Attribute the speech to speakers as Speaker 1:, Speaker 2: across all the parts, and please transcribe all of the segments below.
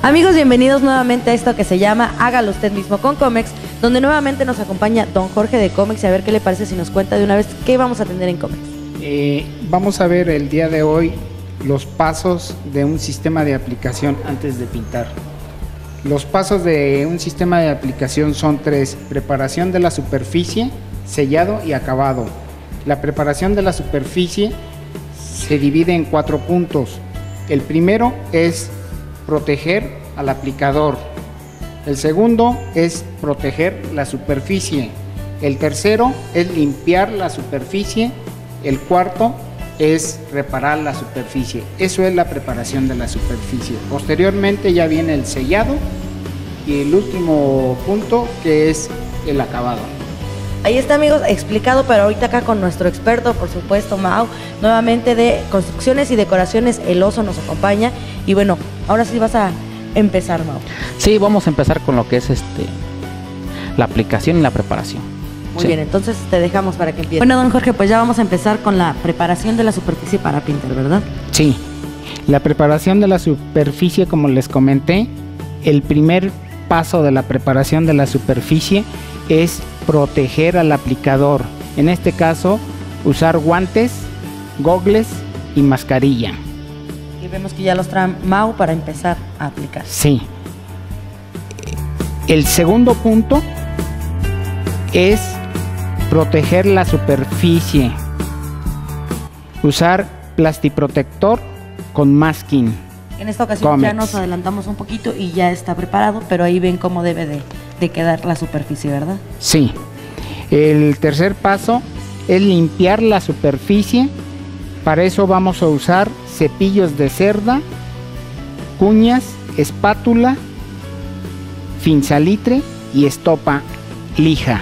Speaker 1: Amigos, bienvenidos nuevamente a esto que se llama Hágalo Usted Mismo con Comex, donde nuevamente nos acompaña don Jorge de Comex y a ver qué le parece si nos cuenta de una vez qué vamos a tener en Comex.
Speaker 2: Vamos a ver el día de hoy los pasos de un sistema de aplicación antes de pintar. Los pasos de un sistema de aplicación son tres: preparación de la superficie, sellado y acabado. La preparación de la superficie se divide en 4 puntos. El primero es proteger al aplicador. El segundo es proteger la superficie. El tercero es limpiar la superficie. El cuarto es reparar la superficie. Eso es la preparación de la superficie. Posteriormente ya viene el sellado y el último punto, que es el acabado.
Speaker 1: Ahí está, amigos, explicado, pero ahorita acá con nuestro experto, por supuesto, Mau, nuevamente de construcciones y decoraciones, el Oso nos acompaña. Y bueno, ahora sí vas a empezar, Mau.
Speaker 3: Sí, vamos a empezar con lo que es la aplicación y la preparación.
Speaker 1: Muy bien, entonces te dejamos para que empieces. Bueno, don Jorge, pues ya vamos a empezar con la preparación de la superficie para pintar, ¿verdad?
Speaker 2: Sí, la preparación de la superficie, como les comenté, el primer paso de la preparación de la superficie es proteger al aplicador. En este caso, usar guantes, gogles y mascarilla.
Speaker 1: Y vemos que ya los trae Mau para empezar a aplicar.
Speaker 2: Sí. El segundo punto es proteger la superficie. Usar plastiprotector con masking.
Speaker 1: En esta ocasión
Speaker 2: Comex.
Speaker 1: ya nos adelantamos un poquito y ya está preparado, pero ahí ven cómo debe de quedar la superficie, ¿verdad?
Speaker 2: Sí. El tercer paso es limpiar la superficie. Para eso vamos a usar cepillos de cerda, cuñas, espátula, finsalitre y estopa lija.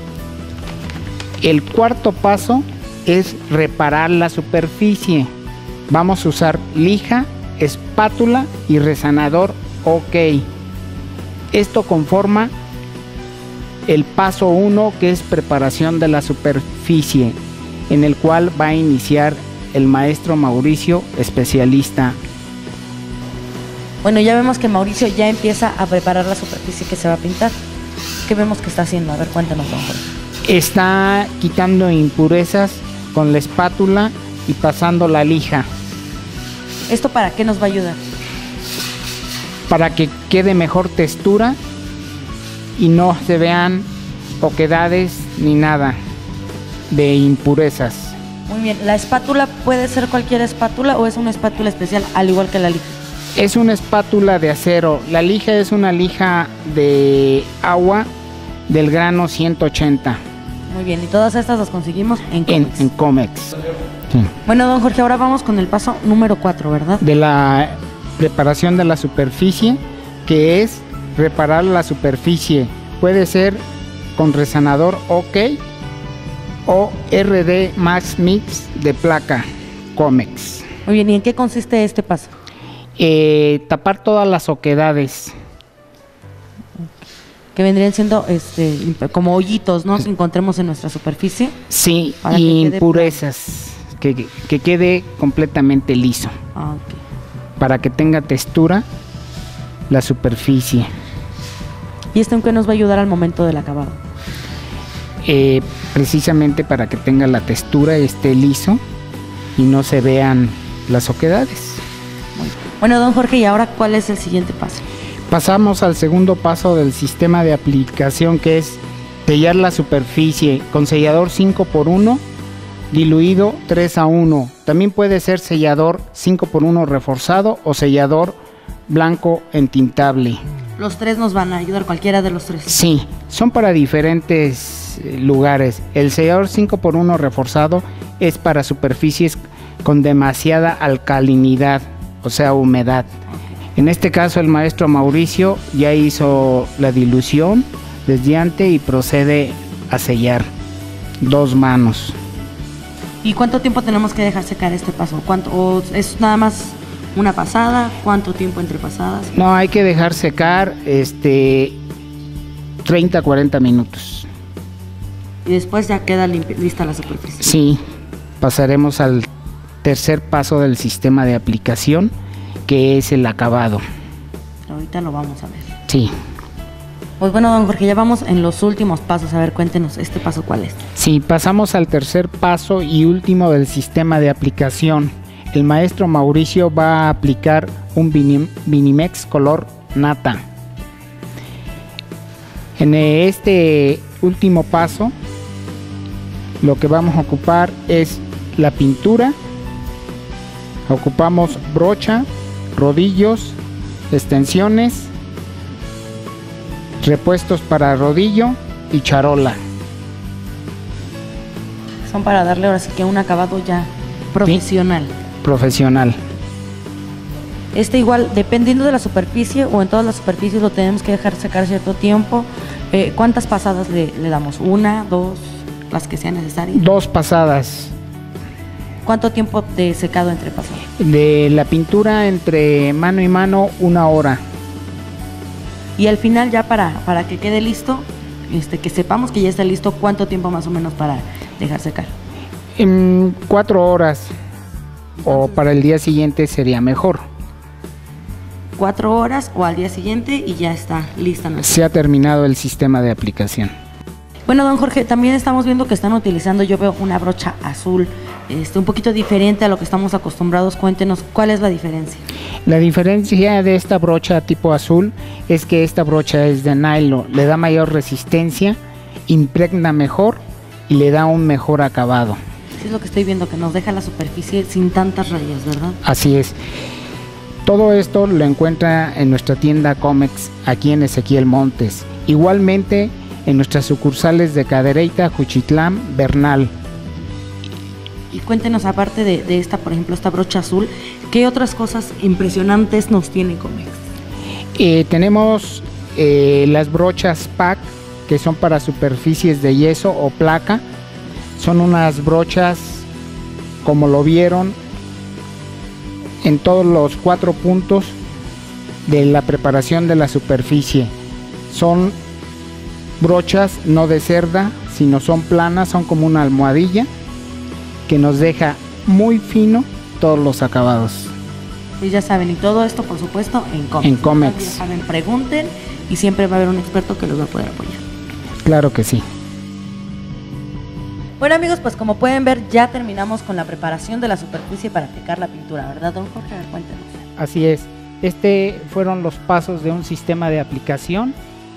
Speaker 2: El cuarto paso es reparar la superficie. Vamos a usar lija, espátula y resanador OK. Esto conforma el paso 1, que es preparación de la superficie, en el cual va a iniciar el maestro Mauricio, especialista.
Speaker 1: Bueno, ya vemos que Mauricio ya empieza a preparar la superficie que se va a pintar. ¿Qué vemos que está haciendo? A ver, cuéntanos, don Jorge.
Speaker 2: Está quitando impurezas con la espátula y pasando la lija.
Speaker 1: ¿Esto para qué nos va a ayudar?
Speaker 2: Para que quede mejor textura y no se vean oquedades ni nada de impurezas.
Speaker 1: Muy bien, ¿la espátula puede ser cualquier espátula o es una espátula especial al igual que la lija?
Speaker 2: Es una espátula de acero. La lija es una lija de agua del grano 180.
Speaker 1: Muy bien, y todas estas las conseguimos en Comex.
Speaker 2: En Comex. Sí.
Speaker 1: Bueno, don Jorge, ahora vamos con el paso número 4, ¿verdad?
Speaker 2: De la preparación de la superficie, que es reparar la superficie. Puede ser con resanador OK o RD Max Mix de placa Comex.
Speaker 1: Muy bien, ¿y en qué consiste este paso?
Speaker 2: Tapar todas las oquedades.
Speaker 1: Que vendrían siendo como hoyitos, ¿no? Que encontremos en nuestra superficie.
Speaker 2: Sí,
Speaker 1: para
Speaker 2: y
Speaker 1: que quede
Speaker 2: impurezas. Que quede completamente liso.
Speaker 1: Ah, ok.
Speaker 2: Para que tenga textura la superficie.
Speaker 1: ¿Y esto en qué nos va a ayudar al momento del acabado?
Speaker 2: Precisamente para que tenga la textura, esté liso y no se vean las oquedades.
Speaker 1: Bueno, don Jorge, ¿y ahora cuál es el siguiente paso?
Speaker 2: Pasamos al segundo paso del sistema de aplicación, que es sellar la superficie con sellador 5x1 diluido 3:1. También puede ser sellador 5x1 reforzado o sellador blanco entintable.
Speaker 1: Los tres nos van a ayudar, cualquiera de los tres.
Speaker 2: Sí, son para diferentes lugares. El sellador 5x1 reforzado es para superficies con demasiada alcalinidad, o sea, humedad. En este caso el maestro Mauricio ya hizo la dilución desde antes y procede a sellar 2 manos.
Speaker 1: ¿Y cuánto tiempo tenemos que dejar secar este paso? ¿O es nada más una pasada? ¿Cuánto tiempo entre pasadas?
Speaker 2: No, hay que dejar secar 30-40 minutos.
Speaker 1: Y después ya queda lista la superficie.
Speaker 2: Sí, pasaremos al tercer paso del sistema de aplicación, que es el acabado.
Speaker 1: ahorita lo vamos a ver.
Speaker 3: Sí.
Speaker 1: Pues bueno, don Jorge, ya vamos en los últimos pasos. A ver, cuéntenos, ¿este paso cuál es?
Speaker 2: Sí, pasamos al tercer paso y último del sistema de aplicación. El maestro Mauricio va a aplicar un Vinimex color nata. En este último paso, lo que vamos a ocupar es la pintura. Ocupamos brocha, rodillos, extensiones, repuestos para rodillo y charola.
Speaker 1: Son para darle ahora sí que un acabado ya profesional.
Speaker 2: Sí, profesional.
Speaker 1: Este igual, dependiendo de la superficie o en todas las superficies lo tenemos que dejar secar cierto tiempo. ¿Cuántas pasadas le damos? ¿Una, dos, las que sean necesarias?
Speaker 2: 2 pasadas.
Speaker 1: ¿Cuánto tiempo de secado entre pasadas?
Speaker 2: De la pintura entre mano y mano, 1 hora.
Speaker 1: Y al final ya para que quede listo, que sepamos que ya está listo, ¿cuánto tiempo más o menos para dejar secar?
Speaker 2: 4 horas. O para el día siguiente sería mejor.
Speaker 1: 4 horas o al día siguiente y ya está lista.
Speaker 2: Se ha terminado el sistema de aplicación.
Speaker 1: Bueno, don Jorge, también estamos viendo que están utilizando, yo veo una brocha azul, un poquito diferente a lo que estamos acostumbrados. Cuéntenos, ¿cuál es la diferencia?
Speaker 2: La diferencia de esta brocha tipo azul es que esta brocha es de nylon, le da mayor resistencia, impregna mejor y le da un mejor acabado.
Speaker 1: Es lo que estoy viendo, que nos deja la superficie sin tantas rayas, ¿verdad?
Speaker 2: Así es. Todo esto lo encuentra en nuestra tienda Comex, aquí en Ezequiel Montes. Igualmente en nuestras sucursales de Cadereyta, Juchitlán, Bernal.
Speaker 1: Y cuéntenos, aparte de esta, por ejemplo, esta brocha azul, ¿qué otras cosas impresionantes nos tiene Comex?
Speaker 2: Tenemos las brochas PAC, que son para superficies de yeso o placa. Son unas brochas, como lo vieron, en todos los 4 puntos de la preparación de la superficie. Son brochas no de cerda, sino son planas, son como una almohadilla que nos deja muy fino todos los acabados.
Speaker 1: Pues ya saben, y todo esto por supuesto en Comex.
Speaker 2: En Comex.
Speaker 1: Ya saben, pregunten y siempre va a haber un experto que los va a poder apoyar.
Speaker 2: Claro que sí.
Speaker 1: Bueno amigos, pues como pueden ver ya terminamos con la preparación de la superficie para aplicar la pintura, ¿verdad, don Jorge? Cuéntenos.
Speaker 2: Así es. Fueron los pasos de un sistema de aplicación.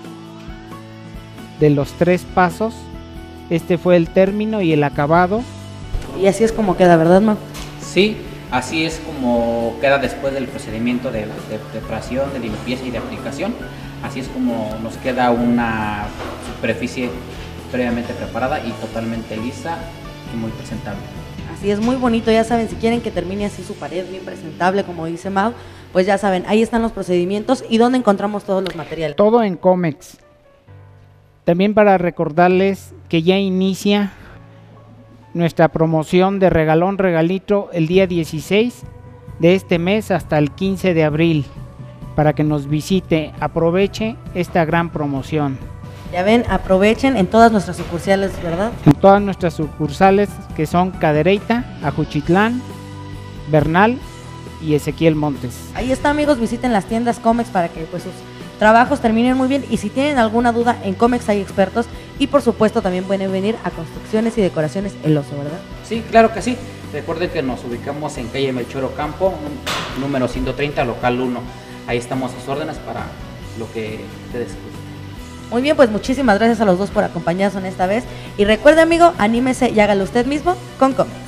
Speaker 2: De los 3 pasos, este fue el término y el acabado.
Speaker 1: Y así es como queda, ¿verdad, Mau?
Speaker 3: Sí, así es como queda después del procedimiento de preparación, de limpieza y de aplicación. Así es como nos queda una superficie previamente preparada y totalmente lisa y muy presentable.
Speaker 1: Así es, muy bonito. Ya saben, si quieren que termine así su pared bien presentable, como dice Mau, pues ya saben, ahí están los procedimientos y dónde encontramos todos los materiales.
Speaker 2: Todo en Comex. También para recordarles que ya inicia nuestra promoción de regalón regalito el día 16 de este mes hasta el 15 de abril. Para que nos visite, aproveche esta gran promoción.
Speaker 1: Ya ven, aprovechen en todas nuestras sucursales, ¿verdad?
Speaker 2: En todas nuestras sucursales, que son Cadereyta, Ajuchitlán, Bernal y Ezequiel Montes.
Speaker 1: Ahí está amigos, visiten las tiendas Comex para que pues sus trabajos terminen muy bien, y si tienen alguna duda, en Comex hay expertos y por supuesto también pueden venir a Construcciones y Decoraciones El Oso, ¿verdad?
Speaker 3: Sí, claro que sí. Recuerden que nos ubicamos en calle Melchor Ocampo, número 130, local 1. Ahí estamos a sus órdenes para lo que ustedes gusten.
Speaker 1: Muy bien, pues muchísimas gracias a los dos por acompañarnos en esta vez. Y recuerde, amigo, anímese y hágalo usted mismo con Comex.